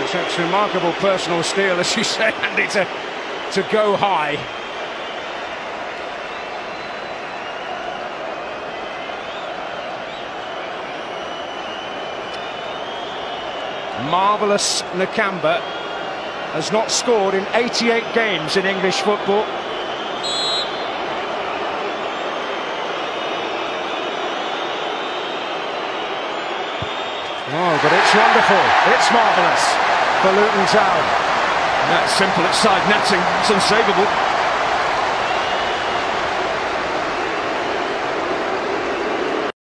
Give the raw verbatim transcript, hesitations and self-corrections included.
Such remarkable personal steel, as you say, Andy, to, to go high. Marvellous Nakamba has not scored in eighty-eight games in English football. Oh, but it's wonderful. It's marvellous for Luton Town. And that's simple, it's side netting, it's unsavable.